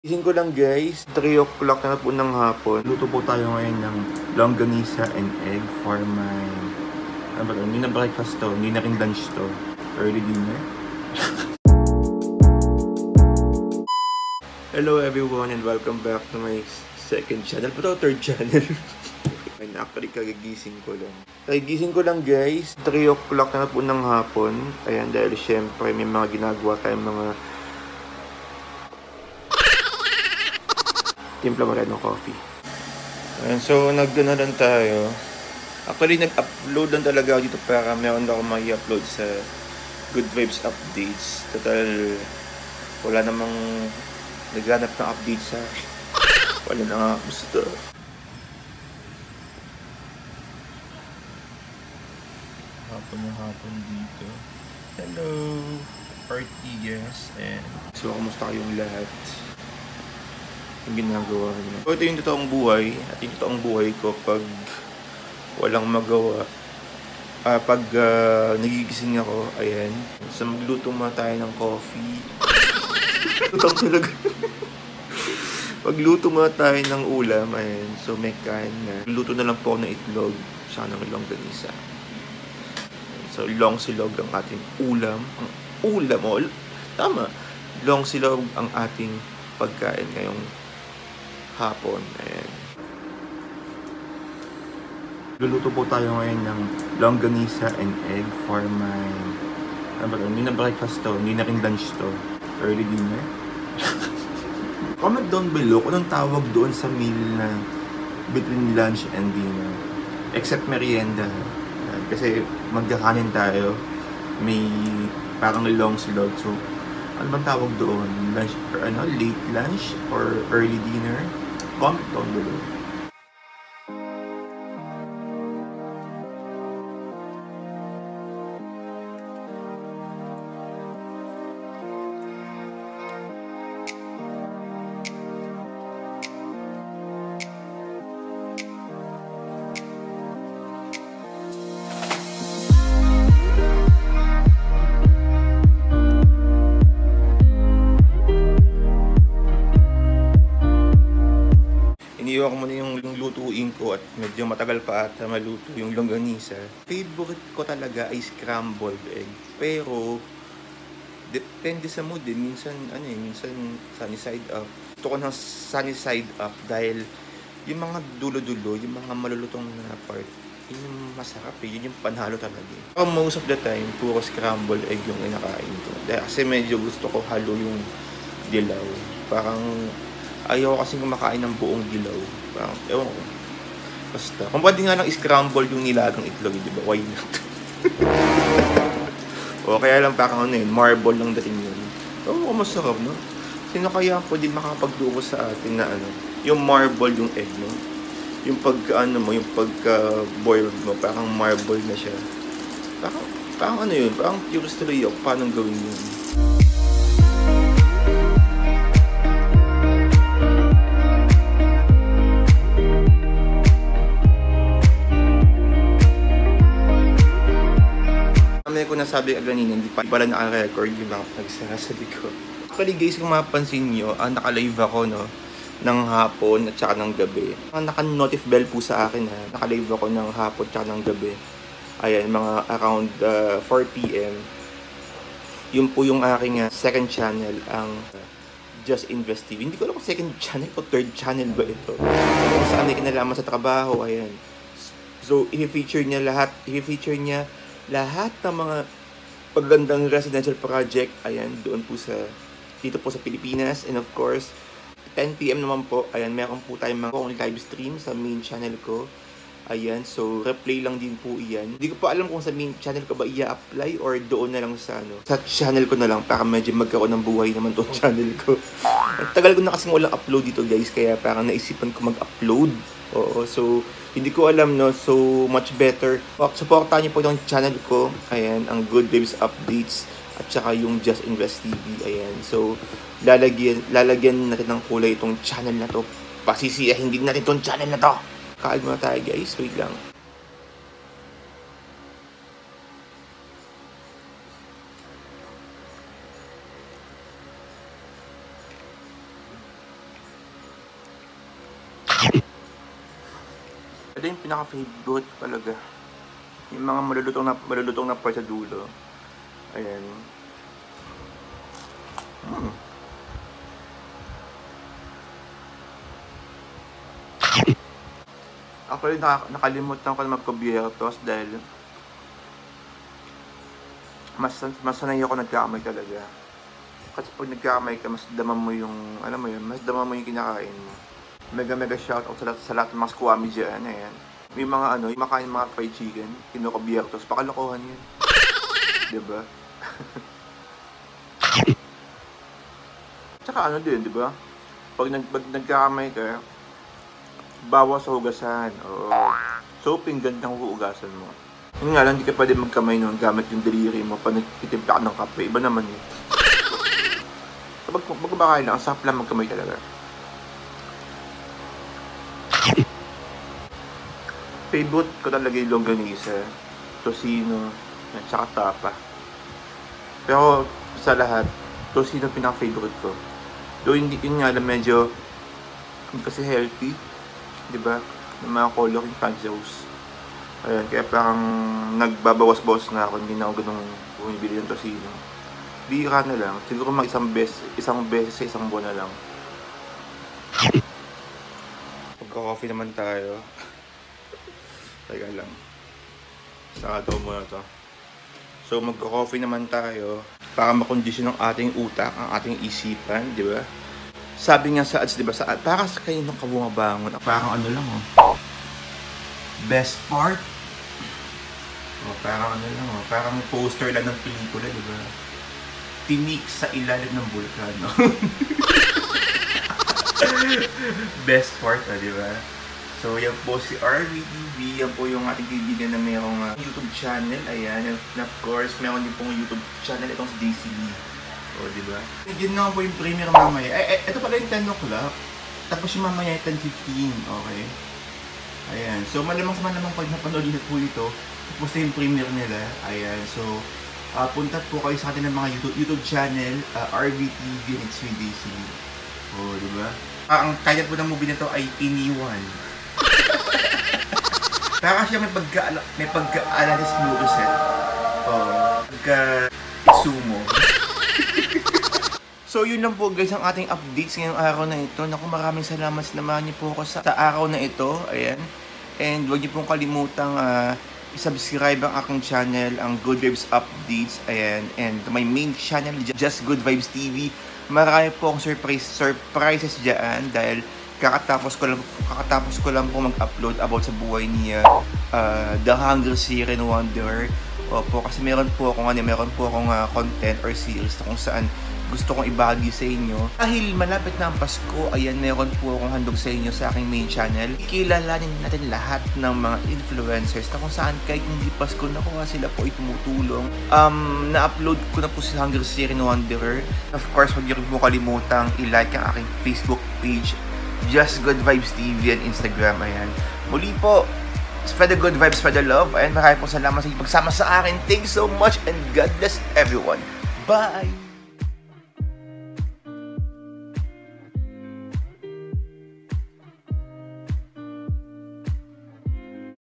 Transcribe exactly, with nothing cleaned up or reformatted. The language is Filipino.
Gising ko lang guys, three o'clock na po ng hapon. Luto po tayo ngayon ng longganisa and egg for my... Ano ba ito? Hindi na breakfast to, hindi na rin lunch to. Early dinner. Hello everyone and welcome back to my second channel. Pero third channel. And actually kagigising ko lang. Kagigising ko lang guys, three o'clock na po ng hapon. Ayan, dahil syempre may mga ginagawa tayong mga timpla mo rin ng coffee. And so, nag-gana lang tayo. Actually, nag-upload lang talaga ako dito para meron ako mag-upload sa Good Vibes Updates. Total, wala namang naghanap ng update sa akin. Wala na nga gusto. Hapon yung hapon dito. Hello, party guys. And so, kumusta kayong lahat? Yung ginagawa niya. So, ito yung totoong buhay at yung totoong buhay ko pag walang magawa. Uh, pag uh, nagigising ako, ayan. So, magluto muna tayo ng coffee. Tutang talaga. Pagluto muna tayo ng ulam, ayan. So, may kain na. Luto na lang po ng itlog, saka ng longganisa. So, long silog ang ating ulam. Ang ulam, oh, tama. Long silog ang ating pagkain ngayong hapon. Ayan. Luluto po tayo ngayon ng longganisa and egg for my... Ano ba ito? Hindi na breakfast to, hindi na rin lunch to. Early dinner. Comment down below kung anong tawag doon sa meal na between lunch and dinner. Except merienda. Ayan. Kasi magkakanin tayo. May parang long silog. So, ano bang tawag doon? Lunch or ano? Late lunch or early dinner? Comment down below. Iniwan ko muna yung, yung lutuin ko at medyo matagal pa at maluto yung longganisa. Favorite ko talaga ay scrambled egg. Pero, depende sa mood eh. Minsan, ano eh, minsan sunny side up. Gusto ko ng sunny side up dahil yung mga dulo-dulo, yung mga malulutong na part, yun yung masarap eh. Yun yung panalo talaga eh. So, most of the time, puro scrambled egg yung inakain ko. Dahil kasi medyo gusto ko halo yung dilaw. Parang ayaw kasi kumakain ng buong dilaw. Parang, ewan ko. Basta. Kung pwede nga lang scramble yung nilagang itlog, di ba? Why not? O, kaya lang parang ano yun, marble lang dating yun. Oo, masarap, no? Sino kaya pwede makapagduko sa atin na ano, yung marble yung egg, no? Yung pagka, ano mo, yung pagka-boiled mo, parang marble na siya. Parang, parang ano yun, parang curious tuloy ako, paano gawin yun? Kami ko nasabi kanina, hindi pa pala naka-record yung mga nagsasabi ko. Actually guys, kung mapapansin nyo, ah, naka-live ako no, ng hapon at saka ng gabi. Naka-notif bell po sa akin ha, naka-live ako ng hapon at saka ng gabi. Ayan, mga around uh, four p m Yun po yung aking uh, second channel, ang uh, Just Invest T V. Hindi ko alam kung second channel o third channel ba ito. Kung saan may kinalaman sa trabaho, ayan. So, i-feature niya lahat, i-feature niya lahat ng mga pagandang residential project, ayan, doon po sa, dito po sa Pilipinas. And of course, ten p m naman po, ayan, meron po tayong mga live stream sa main channel ko. Ayan, so replay lang din po iyan. Hindi ko pa alam kung sa main channel ko ba i-apply or doon na lang sa ano, sa channel ko na lang para medyo magkaroon ng buhay naman tong channel ko. Ang tagal ko na kasing walang upload dito guys, kaya parang naisipan ko mag-upload. Oo, so hindi ko alam no, so much better. Supportahan niyo po yung channel ko. Ayan, ang Good Vibes Updates at saka yung Just Invest T V. Ayan, so lalagyan, lalagyan natin ng kulay itong channel na to. Pasisiyahin din natin itong channel na to. Kain muna tayo guys, wait lang. Ito yung pinaka-favorite talaga. Yung mga malulutong na, malulutong na part sa dulo. Ayan. Hmm. Actually, nakalimutan ko na magkubiertos dahil mas, mas sanay ako nagkamay talaga. Kasi pag nagkamay ka, mas dama mo yung, alam mo yun, mas dama mo yung kinakain mo. Mega mega shoutout sa lahat, sa lahat ng mga squammy dyan, ayan. May mga ano, yung makain mga fried chicken, kinukubiertos, pakalokohan yun. Diba? Tsaka ano din, diba? Pag, nag, pag nagkamay ka, bawas sa hugasan. Oo. So, pinggan ng huugasan mo. Yun nga lang, hindi ka pwede magkamay nun gamit yung daliri mo pag nagtitimpla ka ng kape. Iba naman yun. So, pag, pag kumakain lang, ang sarap lang magkamay talaga. Favorite ko talaga yung longganisa, tocino, at saka tapa. Pero sa lahat, tocino pinaka-favorite ko. Though hindi yun nga lang medyo hindi kasi healthy, di ba? Yung mga coloring fancies. Ayan, kaya parang nagbabawas-bawas na ako, hindi na ako ganun bumibili ng tocino. Bira na lang, siguro mga isang beses, isang beses sa isang buwan na lang. Magka-coffee naman tayo. Teka lang. Sarado muna to. So, magka-coffee naman tayo para makondisyon ng ating utak, ang ating isipan, di ba? Sabi nga sa ads, di ba, sa ads, para sa kayo nung kabumabangon, parang ano lang, oh. Best part? Oh, parang ano lang, oh. Parang poster lang ng pelikula, di ba? Tinik sa ilalim ng bulkan, no? Best part, oh, di ba? So, yan po si R V T V. Yan po yung ating kaibigan na mayroong uh, YouTube channel. Ayan. And of course, meron din pong YouTube channel. Itong si D C B. O, diba? Yun naman po yung premiere mamaya. Eh, eh, ito pala yung ten o'clock. Tapos yung mamaya yung ten fifteen. Okay? Ayan. So, malamang sa malamang pag napanood nyo po ito, tapos na yung premiere nila. Ayan. So, uh, punta po kayo sa atin ng mga YouTube, YouTube channel. Uh, R V T V and it's with D C B. O, diba? Uh, ang title po ng movie nito ay Iniwan. Para siya may pagka may pagka-Alanis Morissette. Oh, pagka-Itsumo. So yun lang po guys ang ating updates ngayong araw na ito. Naku, maraming salamat, sinamahan niyo po ako sa, sa araw na ito. Ayan. And huwag niyo pong kalimutang uh, i-subscribe ang aking channel, ang Good Vibes Updates. Ayan. And my main channel, Just Good Vibes T V. Marami po akong surprise, surprises dyan dahil kakatapos ko lang kakatapos ko lang po mag-upload about sa buhay niya, uh, The Hunger Series Wonder. Opo, kasi meron po akong ano, meron po akong uh, content or series na kung saan gusto kong ibahagi sa inyo. Dahil malapit na ang Pasko, ayan, meron po akong handog sa inyo sa aking main channel. Kilalanin natin lahat ng mga influencers na kung saan kahit hindi Pasko, nakuha sila po ay tumutulong. Um, na-upload ko na po si Hunger Series Wanderer. Of course, huwag niyo rin po kalimutang i-like ang aking Facebook page, Just Good Vibes T V and Instagram. Ayan. Muli po, spread the good vibes, spread the love. Ayan, maraming po salamat sa ipagsama sa akin. Thanks so much and God bless everyone. Bye!